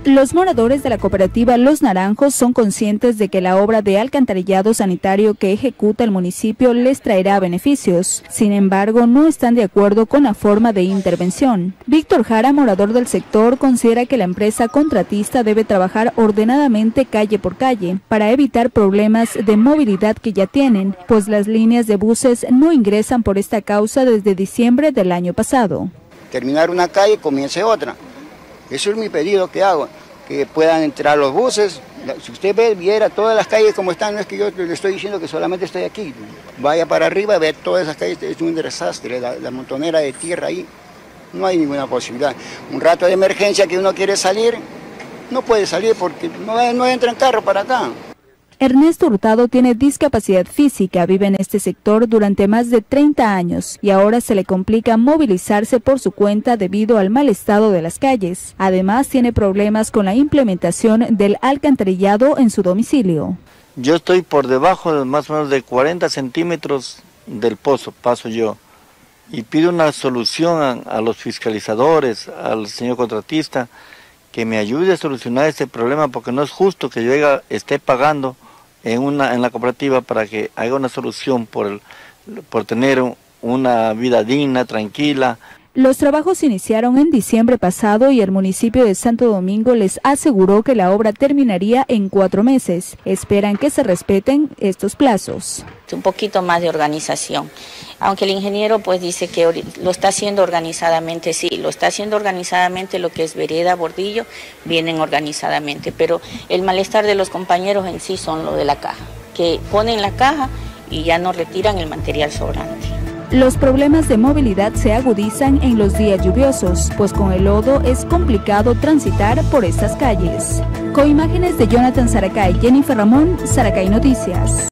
Los moradores de la cooperativa Los Naranjos son conscientes de que la obra de alcantarillado sanitario que ejecuta el municipio les traerá beneficios. Sin embargo, no están de acuerdo con la forma de intervención. Víctor Jara, morador del sector, considera que la empresa contratista debe trabajar ordenadamente calle por calle para evitar problemas de movilidad que ya tienen, pues las líneas de buses no ingresan por esta causa desde diciembre del año pasado. Terminar una calle, comience otra. Eso es mi pedido que hago, que puedan entrar los buses. Si usted viera todas las calles como están, no es que yo le estoy diciendo que solamente estoy aquí. Vaya para arriba, ve todas esas calles, es un desastre, la montonera de tierra ahí. No hay ninguna posibilidad. Un rato de emergencia que uno quiere salir, no puede salir porque no entra en carro para acá. Ernesto Hurtado tiene discapacidad física, vive en este sector durante más de 30 años y ahora se le complica movilizarse por su cuenta debido al mal estado de las calles. Además, tiene problemas con la implementación del alcantarillado en su domicilio. Yo estoy por debajo de más o menos de 40 centímetros del pozo, paso yo, y pido una solución a los fiscalizadores, al señor contratista, que me ayude a solucionar este problema porque no es justo que yo esté pagando en la cooperativa para que haga una solución por tener una vida digna, tranquila. Los trabajos iniciaron en diciembre pasado y el municipio de Santo Domingo les aseguró que la obra terminaría en 4 meses. Esperan que se respeten estos plazos. Un poquito más de organización, aunque el ingeniero pues dice que lo está haciendo organizadamente, sí, lo está haciendo organizadamente, lo que es vereda, bordillo, vienen organizadamente, pero el malestar de los compañeros en sí son lo de la caja, que ponen la caja y ya no retiran el material sobrante. Los problemas de movilidad se agudizan en los días lluviosos, pues con el lodo es complicado transitar por estas calles. Con imágenes de Jonathan Saracay, Jennifer Ramón, Saracay Noticias.